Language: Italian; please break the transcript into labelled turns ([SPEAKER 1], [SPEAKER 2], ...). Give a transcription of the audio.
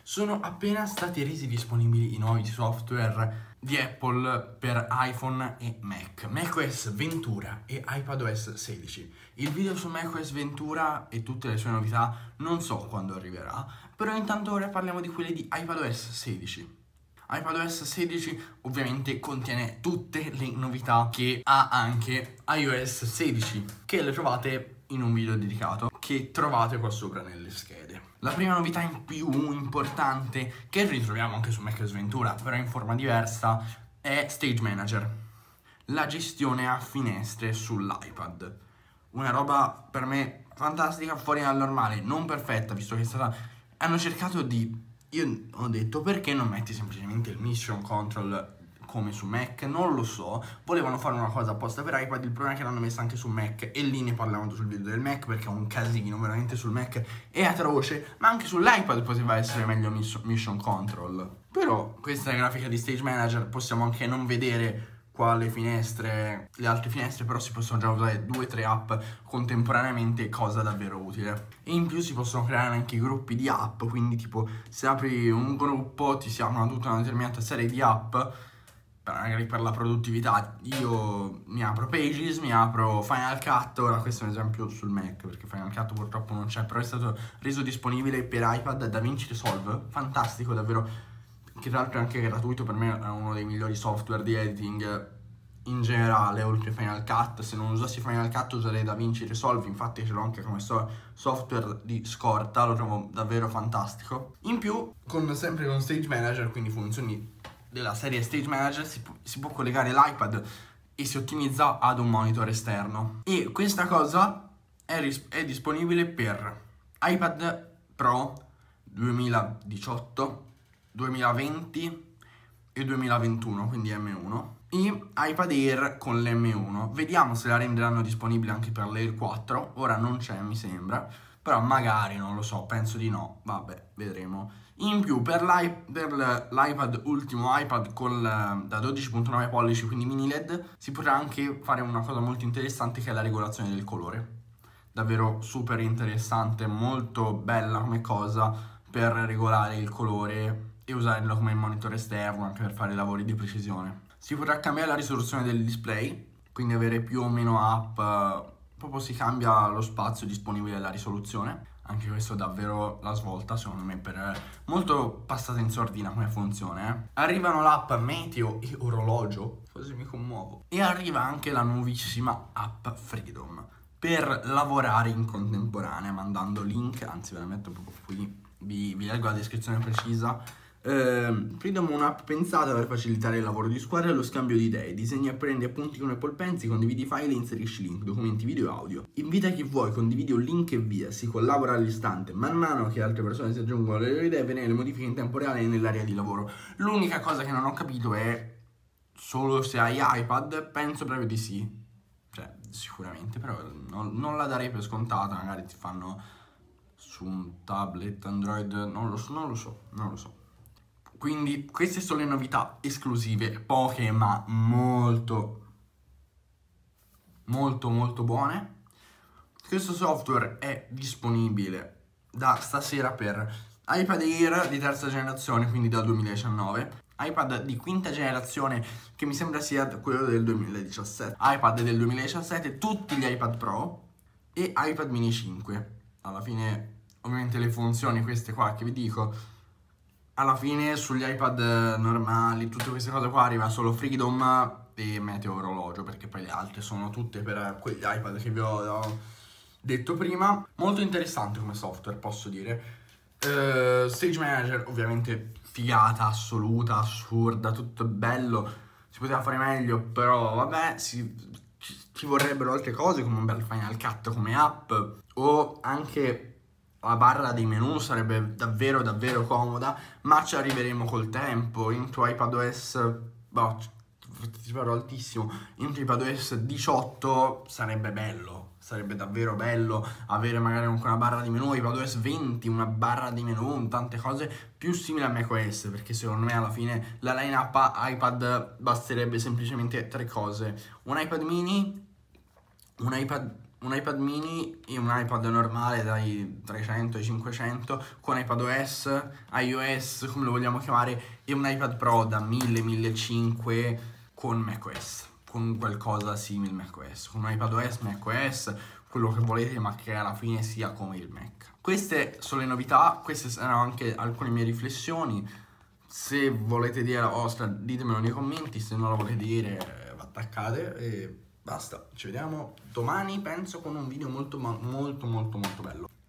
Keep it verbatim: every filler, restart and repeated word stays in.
[SPEAKER 1] Sono appena stati resi disponibili i nuovi software di Apple per iPhone e Mac, macOS Ventura e iPadOS sedici. Il video su macOS Ventura e tutte le sue novità non so quando arriverà, però intanto ora parliamo di quelli di iPadOS sedici. iPadOS sedici ovviamente contiene tutte le novità che ha anche iOS sedici, che le trovate in un video dedicato che trovate qua sopra nelle schede. La prima novità in più importante, che ritroviamo anche su macOS Ventura, però in forma diversa, è Stage Manager, la gestione a finestre sull'iPad. Una roba per me fantastica, fuori dal normale, non perfetta, visto che è stata... hanno cercato di... Io ho detto, perché non metti semplicemente il Mission Control come su Mac? Non lo so, volevano fare una cosa apposta per iPad, il problema è che l'hanno messa anche su Mac, e lì ne parlavamo sul video del Mac, perché è un casino, veramente sul Mac è atroce, ma anche sull'iPad poteva essere meglio Mission Control. Però questa è la grafica di Stage Manager, possiamo anche non vedere qua le finestre, le altre finestre, però si possono già usare due o tre app contemporaneamente, cosa davvero utile. E in più si possono creare anche gruppi di app, quindi tipo se apri un gruppo ti si aprono tutta una determinata serie di app, per, magari per la produttività. Io mi apro Pages, mi apro Final Cut, ora questo è un esempio sul Mac perché Final Cut purtroppo non c'è, però è stato reso disponibile per iPad DaVinci Resolve, fantastico davvero, che tra l'altro è anche gratuito, per me è uno dei migliori software di editing in generale, oltre a Final Cut. Se non usassi Final Cut userei DaVinci Resolve, infatti ce l'ho anche come so software di scorta, lo trovo davvero fantastico. In più, con, sempre con Stage Manager, quindi funzioni della serie Stage Manager, si, pu si può collegare l'iPad e si ottimizza ad un monitor esterno. E questa cosa è, è disponibile per iPad Pro duemiladiciotto, duemilaventi e duemilaventuno, quindi M uno, e iPad Air con l'M uno. Vediamo se la renderanno disponibile anche per l'Air quattro, ora non c'è mi sembra, però magari, non lo so, penso di no, vabbè, vedremo. In più per l'iPad, ultimo iPad con da dodici virgola nove pollici, quindi mini L E D, si potrà anche fare una cosa molto interessante, che è la regolazione del colore. Davvero super interessante, molto bella come cosa per regolare il colore e usarlo come monitor esterno anche per fare lavori di precisione. Si potrà cambiare la risoluzione del display, quindi avere più o meno app, proprio si cambia lo spazio disponibile alla risoluzione. Anche questo è davvero la svolta, secondo me, per molto passata in sordina come funzione. Eh. Arrivano l'app Meteo e Orologio, così mi commuovo. E arriva anche la nuovissima app Freedom, per lavorare in contemporanea, mandando link, anzi ve la metto proprio qui, vi, vi leggo la descrizione precisa. Uh, Freedom è un'app pensata per facilitare il lavoro di squadra e lo scambio di idee. Disegni e prendi appunti con Apple Pencil, condividi file e inserisci link, documenti video e audio. Invita chi vuoi, condividi un link e via. Si collabora all'istante. Man mano che altre persone si aggiungono alle loro idee, viene le modifiche in tempo reale nell'area di lavoro. L'unica cosa che non ho capito è solo se hai iPad. Penso proprio di sì, cioè sicuramente, però non, non la darei per scontata. Magari ti fanno su un tablet Android, non lo so, non lo so, non lo so. Quindi queste sono le novità esclusive, poche ma molto, molto, molto buone. Questo software è disponibile da stasera per iPad Air di terza generazione, quindi dal duemiladiciannove, iPad di quinta generazione, che mi sembra sia quello del duemiladiciassette, iPad del duemiladiciassette, tutti gli iPad Pro e iPad mini cinque. Alla fine, ovviamente le funzioni queste qua che vi dico, alla fine sugli iPad normali, tutte queste cose qua, arriva solo Freedom e Meteo Orologio, perché poi le altre sono tutte per quegli iPad che vi ho detto prima. Molto interessante come software, posso dire. uh, Stage Manager ovviamente figata assoluta, assurda, tutto bello, si poteva fare meglio, però vabbè, si, ci, ci vorrebbero altre cose, come un bel Final Cut come app, o anche la barra dei menu sarebbe davvero davvero comoda, ma ci arriveremo col tempo. Into iPadOS, boh, ti parlo altissimo, into iPadOS diciotto sarebbe bello, sarebbe davvero bello avere magari anche una barra di menu, iPadOS venti, una barra di menu, tante cose più simili a macOS, perché secondo me alla fine la line-up iPad basterebbe semplicemente tre cose: un iPad mini, un iPad un iPad mini e un iPad normale dai trecento ai cinquecento con iPadOS, iOS, come lo vogliamo chiamare, e un iPad Pro da mille millecinquecento con macOS, con qualcosa simile macOS, con un iPadOS, macOS, quello che volete, ma che alla fine sia come il Mac. Queste sono le novità, queste saranno anche alcune mie riflessioni. Se volete dire la vostra, ditemelo nei commenti, se non la volete dire, attaccate e basta. Ci vediamo domani, penso, con un video molto molto molto molto bello.